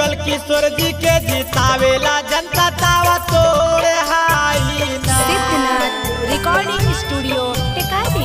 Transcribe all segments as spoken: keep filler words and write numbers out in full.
जुगल किशोर जी के जितावेला जनता तावा तोड़े हाई ना। Siddhnath recording studio Tekari.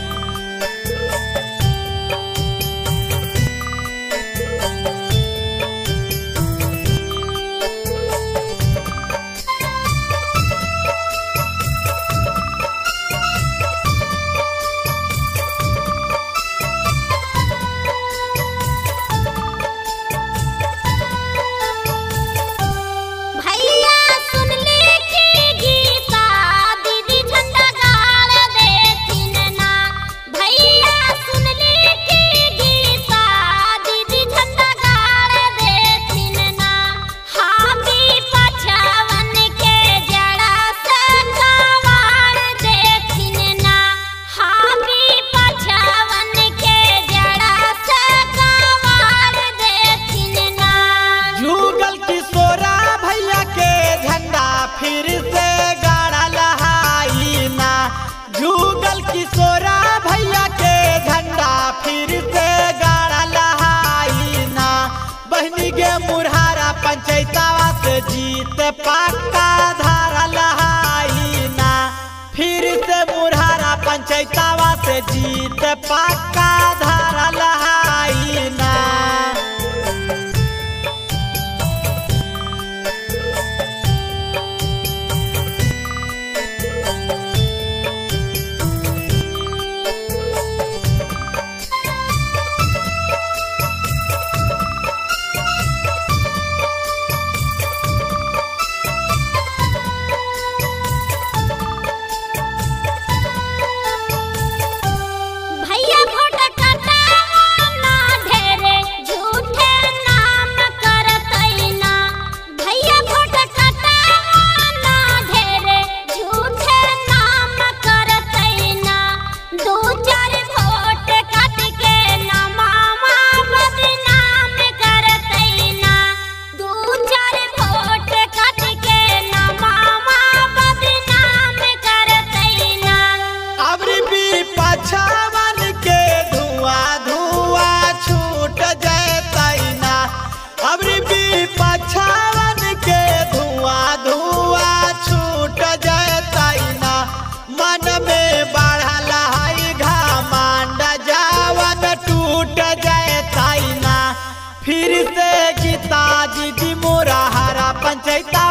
फिर से गाड़ा लहाई ना। जुगल किशोरा भैया के झंडा फिर से गाड़ा लहाई ना। बहनी के मुरहारा पंचायतवा से जीत पक्का धारा लहाई ना। फिर से मुरहारा पंचायतवा से जीत पक्का धारा लहाई ना। पछावन के धुआं धुआं छूट जाए ना। मन में बढ़ल है घमंड जावन टूट जाए ना। फिर से गीता दीदी मोरा हरा पंचायत